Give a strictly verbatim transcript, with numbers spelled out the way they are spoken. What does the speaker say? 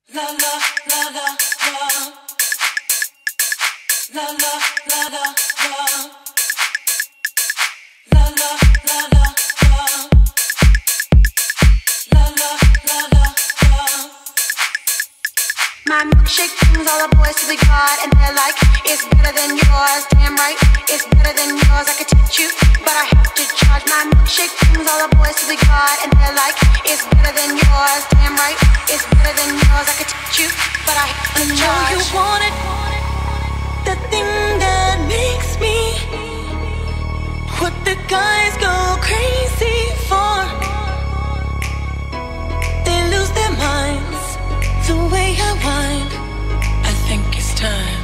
La la la la la. La la la la la. La la la la la. La la la la la. My milkshake brings all the boys to the yard, and they're like, it's better than yours. Damn right, it's better than yours. I could teach you, but I have to charge. My milkshake brings all the boys to the yard, and they're like, it's better than yours. Damn right, it's better than yours. I could teach you, but I have to charge. I know you want it, the thing that makes me, what the guys go crazy for. They lose their minds the way I whine. I think it's time.